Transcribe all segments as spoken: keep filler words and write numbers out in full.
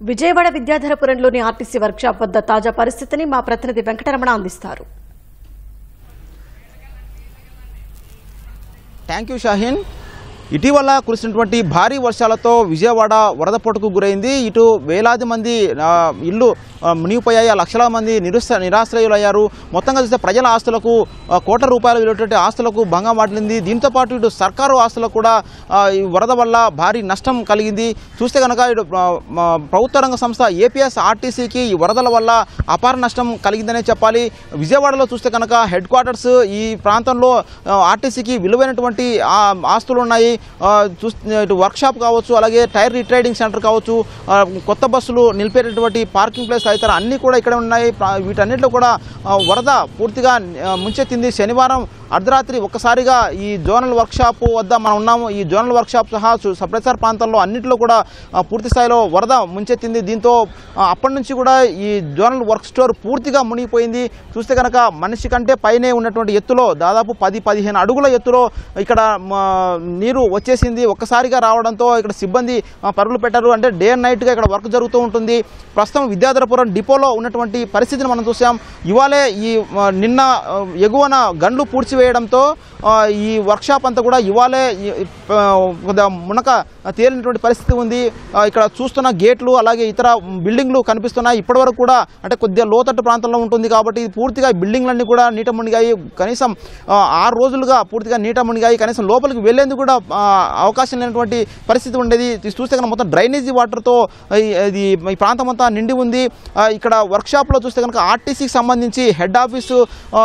Vijayawada విద్యాధరపురంలోని RTC workshop వద్ద తాజా పరిస్థితిని మా ప్రతినిధి వెంకటరమణ అందిస్తారు. Thank you Shaheen. ఇటీవల కురిసినటువంటి భారీ వర్షాలతో విజయవాడ వరద పోటుకు గురైంది. ఇటు వేలాది మంది ఇల్లు మునిగిపోయాయి, లక్షల మంది నిరుస నిరాశ్రయులయ్యారు. మొత్తంగా చూస్తే ప్రజల ఆస్తులకు కోట్ల రూపాయలు విలువటువంటి ఆస్తులకు భంగం వాటిల్లింది. దీంతోపాటు ఇటు సర్కారు ఆస్తులకు కూడా ఈ వరద వల్ల భారీ నష్టం కలిగింది. చూస్తే కనుక ఇటు ప్రభుత్వ రంగ సంస్థ ఏపీఎస్ ఆర్టీసీకి ఈ వరదల వల్ల అపార నష్టం కలిగిందనే చెప్పాలి. విజయవాడలో చూస్తే కనుక హెడ్ క్వార్టర్స్ ఈ ప్రాంతంలో ఆర్టీసీకి విలువైనటువంటి ఆస్తులు ఉన్నాయి. చూస్తే ఇటు వర్క్షాప్ కావచ్చు, అలాగే టైర్ రీట్రేడింగ్ సెంటర్ కావచ్చు, కొత్త బస్సులు నిలిపేటటువంటి పార్కింగ్ ప్లేస్ తదితర అన్నీ కూడా ఇక్కడ ఉన్నాయి. వీటన్నిటిలో కూడా వరద పూర్తిగా ముంచెత్తింది. శనివారం అర్ధరాత్రి ఒక్కసారిగా ఈ జోనల్ వర్క్షాప్ వద్ద మనం ఉన్నాము. ఈ జోనల్ వర్క్షాప్ సహా సప్రెసర్ ప్రాంతాల్లో అన్నింటిలో కూడా పూర్తి స్థాయిలో వరద ముంచెత్తింది. దీంతో అప్పటి నుంచి కూడా ఈ జోనల్ వర్క్ స్టోర్ పూర్తిగా మునిగిపోయింది. చూస్తే కనుక మనిషి కంటే పైనే ఉన్నటువంటి ఎత్తులో దాదాపు పది పదిహేను అడుగుల ఎత్తులో ఇక్కడ నీరు వచ్చేసింది. ఒక్కసారిగా రావడంతో ఇక్కడ సిబ్బంది పరుగులు పెట్టారు. అంటే డే అండ్ నైట్గా ఇక్కడ వర్క్ జరుగుతూ ఉంటుంది. ప్రస్తుతం విద్యాధరపురం డిపోలో ఉన్నటువంటి పరిస్థితిని మనం చూసాం. ఇవాళే ఈ నిన్న ఎగువన గండ్లు పూడ్చివేయడంతో ఈ వర్క్షాప్ అంతా కూడా ఇవాళే మునక తేలినటువంటి పరిస్థితి ఉంది. ఇక్కడ చూస్తున్న గేట్లు అలాగే ఇతర బిల్డింగ్లు కనిపిస్తున్నాయి. ఇప్పటివరకు కూడా అంటే కొద్దిగా లోతట్టు ప్రాంతంలో ఉంటుంది కాబట్టి పూర్తిగా బిల్డింగ్లన్నీ కూడా నీట మునిగాయి. కనీసం ఆరు రోజులుగా పూర్తిగా నీట మునిగాయి. కనీసం లోపలికి వెళ్లేందుకు కూడా అవకాశం లేనటువంటి పరిస్థితి ఉండేది. చూస్తే కనుక మొత్తం డ్రైనేజీ వాటర్తో ఇది ఈ ప్రాంతం అంతా నిండి ఉంది. ఇక్కడ వర్క్షాప్లో చూస్తే కనుక ఆర్టీసీకి సంబంధించి హెడ్ ఆఫీసు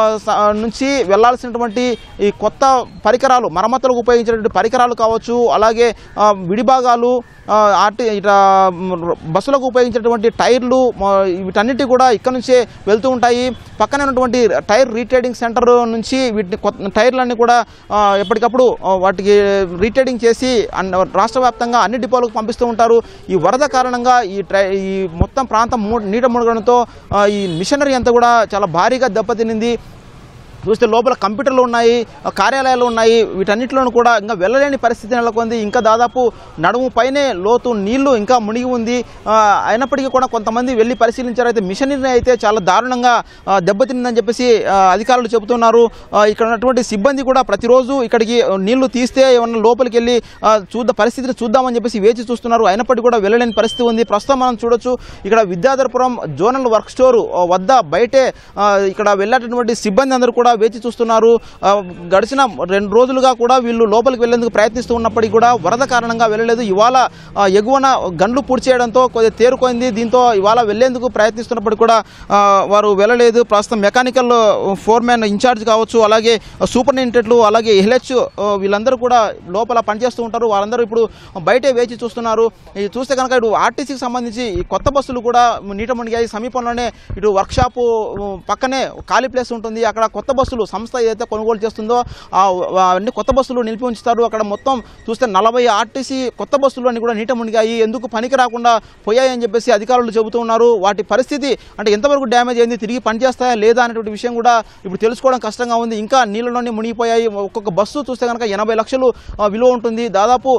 నుంచి వెళ్లాల్సినటువంటి ఈ కొత్త పరికరాలు, మరమ్మతులకు ఉపయోగించేటువంటి పరికరాలు కావచ్చు, అలాగే విడిభాగాలు, ఆర్టీ ఇట బస్సులకు ఉపయోగించేటువంటి టైర్లు, వీటన్నిటి కూడా ఇక్కడ నుంచే వెళ్తూ ఉంటాయి. పక్కనే ఉన్నటువంటి టైర్ రీట్రేడింగ్ సెంటర్ నుంచి వీటిని కొత్త టైర్లన్నీ కూడా ఎప్పటికప్పుడు వాటికి రీట్రేడింగ్ చేసి రాష్ట్ర వ్యాప్తంగా అన్ని డిపోలకు పంపిస్తూ ఉంటారు. ఈ వరద కారణంగా ఈ ట్రై ఈ మొత్తం ప్రాంతం నీట మునగడంతో ఈ మిషనరీ అంతా కూడా చాలా భారీగా దెబ్బతినింది. చూస్తే లోపల కంప్యూటర్లు ఉన్నాయి, కార్యాలయాలు ఉన్నాయి. వీటన్నిటిలోనూ కూడా ఇంకా వెళ్ళలేని పరిస్థితి నెలకొంది. ఇంకా దాదాపు నడుము పైనే లోతు నీళ్లు ఇంకా మునిగి ఉంది. అయినప్పటికీ కూడా కొంతమంది వెళ్ళి పరిశీలించారు. అయితే మిషనరీ అయితే చాలా దారుణంగా దెబ్బతిందని చెప్పేసి అధికారులు చెబుతున్నారు. ఇక్కడ ఉన్నటువంటి సిబ్బంది కూడా ప్రతిరోజు ఇక్కడికి నీళ్లు తీస్తే ఏమన్నా లోపలికి వెళ్ళి చూద్ద పరిస్థితిని చూద్దామని చెప్పేసి వేచి చూస్తున్నారు. అయినప్పటికీ కూడా వెళ్ళలేని పరిస్థితి ఉంది. ప్రస్తుతం మనం చూడొచ్చు ఇక్కడ విద్యాధరపురం జోనల్ వర్క్ స్టోర్ వద్ద బయటే ఇక్కడ వెళ్ళేటటువంటి సిబ్బంది అందరూ కూడా వేచి చూస్తున్నారు. గడిచిన రెండు రోజులుగా కూడా వీళ్ళు లోపలికి వెళ్లేందుకు ప్రయత్నిస్తూ ఉన్నప్పటికీ కూడా వరద కారణంగా వెళ్ళలేదు. ఇవాళ ఎగువన గండ్లు పూడ్చేయడంతో కొద్దిగా తేరుకోయింది. దీంతో ఇవాళ వెళ్లేందుకు ప్రయత్నిస్తున్నప్పటికీ కూడా వారు వెళ్ళలేదు. ప్రస్తుతం మెకానికల్ ఫోర్మెన్ ఇన్ఛార్జ్ కావచ్చు, అలాగే సూపరింటెండెంట్లు, అలాగే ఎల్హెచ్ వీళ్ళందరూ కూడా లోపల పనిచేస్తూ ఉంటారు. వాళ్ళందరూ ఇప్పుడు బయటే వేచి చూస్తున్నారు. చూస్తే కనుక ఇటు ఆర్టీసీకి సంబంధించి ఈ కొత్త బస్సులు కూడా నీట మునిగాయి. సమీపంలోనే ఇటు వర్క్షాపు పక్కనే ఖాళీ ప్లేస్ ఉంటుంది. అక్కడ కొత్త బస్సులు సంస్థ ఏదైతే కొనుగోలు చేస్తుందో అన్ని కొత్త బస్సులు నిలిపి ఉంచుతారు. అక్కడ మొత్తం చూస్తే నలభై ఆర్టీసీ కొత్త బస్సులు అన్ని కూడా నీట మునిగాయి. ఎందుకు పనికి రాకుండా పోయాయి అని చెప్పేసి అధికారులు చెబుతూ ఉన్నారు. వాటి పరిస్థితి అంటే ఎంతవరకు డ్యామేజ్ అయింది, తిరిగి పనిచేస్తాయా లేదా అనేటువంటి విషయం కూడా ఇప్పుడు తెలుసుకోవడం కష్టంగా ఉంది. ఇంకా నీళ్ళలోనే మునిగిపోయాయి. ఒక్కొక్క బస్సు చూస్తే కనుక ఎనభై లక్షలు విలువ ఉంటుంది. దాదాపు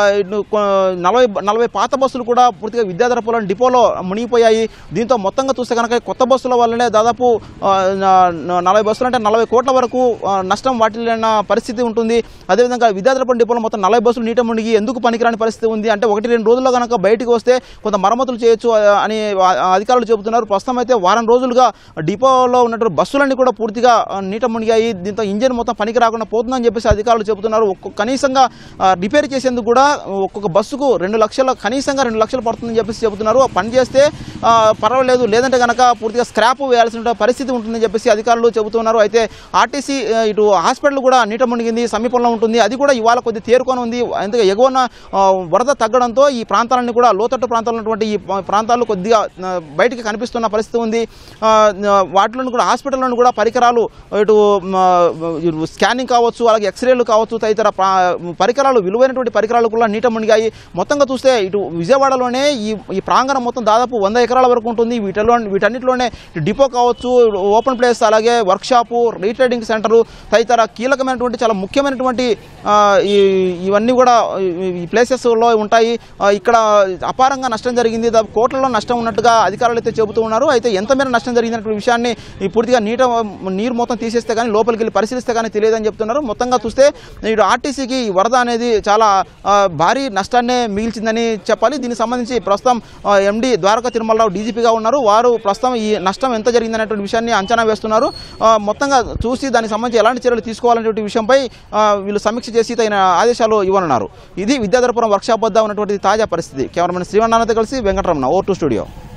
నలభై నలభై పాత బస్సులు కూడా పూర్తిగా విద్యాధరపురం డిపోలో మునిగిపోయాయి. దీంతో మొత్తంగా చూస్తే కనుక కొత్త బస్సుల వల్లనే దాదాపు నలభై బస్సులు అంటే నలభై కోట్ల వరకు నష్టం వాటిల్లిన పరిస్థితి ఉంటుంది. అదేవిధంగా విద్యాధరపురం డిపోలో మొత్తం నలభై బస్సులు నీట మునిగి ఎందుకు పనికిరాని పరిస్థితి ఉంది. అంటే ఒకటి రెండు రోజుల్లో కనుక బయటికి వస్తే కొంత మరమ్మతులు చేయొచ్చు అని అధికారులు చెబుతున్నారు. ప్రస్తుతం అయితే వారం రోజులుగా డిపోలో ఉన్నటువంటి బస్సులన్నీ కూడా పూర్తిగా నీట మునిగాయి. దీంతో ఇంజిన్ మొత్తం పనికి రాకుండా పోతుందని చెప్పేసి అధికారులు చెబుతున్నారు. ఒక్కొక్క కనీసంగా రిపేర్ చేసేందుకు కూడా ఒక్కొక్క బస్సుకు రెండు లక్షల కనీసంగా రెండు లక్షలు పడుతుందని చెప్పేసి చెబుతున్నారు. పని చేస్తే పర్వాలేదు, లేదంటే కనుక పూర్తిగా స్క్రాప్ వేయాల్సిన పరిస్థితి ఉంటుందని చెప్పేసి అధికారులు చెబుతున్నారు. అయితే ఆర్టీసీ ఇటు హాస్పిటల్ కూడా నీట మునిగింది, సమీపంలో ఉంటుంది. అది కూడా ఇవాళ కొద్దిగా తేరుకొని ఉంది. ఎందుకంటే ఎగువన వరద తగ్గడంతో ఈ ప్రాంతాలన్నీ కూడా లోతట్టు ప్రాంతాలు ఉన్నటువంటి ఈ ప్రాంతాలు కొద్దిగా బయటికి కనిపిస్తున్న పరిస్థితి ఉంది. వాటిలో కూడా హాస్పిటల్లోని కూడా పరికరాలు ఇటు స్కానింగ్ కావచ్చు, అలాగే ఎక్స్రేలు కావచ్చు, తదితర పరికరాలు విలువైనటువంటి పరికరాలు కూడా నీట మునిగాయి. మొత్తంగా చూస్తే ఇటు విజయవాడలోనే ఈ ఈ ప్రాంగణం మొత్తం దాదాపు వంద ఎకరాల వరకు ఉంటుంది. వీటిలో వీటన్నిటిలోనే డిపో కావచ్చు, ఓపెన్ ప్లేస్, అలాగే వర్క్షాపు, రీట్రేడింగ్ సెంటరు తదితర కీలకమైనటువంటి చాలా ముఖ్యమైనటువంటి ఇవన్నీ కూడా ఈ ప్లేసెస్లో ఉంటాయి. ఇక్కడ అపారంగా నష్టం జరిగింది, కోట్లలో నష్టం ఉన్నట్టుగా అధికారులు అయితే చెబుతూ ఉన్నారు. అయితే ఎంత మేర నష్టం జరిగిందనే విషయాన్ని పూర్తిగా నీట నీరు మొత్తం తీసేస్తే కానీ లోపలికి వెళ్ళి పరిశీలిస్తే కానీ తెలియదని చెప్తున్నారు. మొత్తంగా చూస్తే ఇటు ఆర్టీసీకి వరద అనేది చాలా భారీ నష్టాన్నే మిగిల్చిందని చెప్పాలి. దీనికి సంబంధించి ప్రస్తుతం ఎండి ద్వారకా తిరుమలరావు డీజీపీగా ఉన్నారు. వారు ప్రస్తుతం ఈ నష్టం ఎంత జరిగిందనేటువంటి విషయాన్ని అంచనా వేస్తున్నారు. మొత్తంగా చూసి దానికి సంబంధించి ఎలాంటి చర్యలు తీసుకోవాలనేటువంటి విషయంపై వీళ్ళు సమీక్ష చేసి తగిన ఆదేశాలు ఇవ్వనున్నారు. ఇది విద్యాధరపురం వర్క్షాప్ వద్ద ఉన్నటువంటి తాజా పరిస్థితి. కెమెరామెన్ శ్రీవన్నాథతో కలిసి వెంకటరమణ, ఓ టూ స్టూడియో.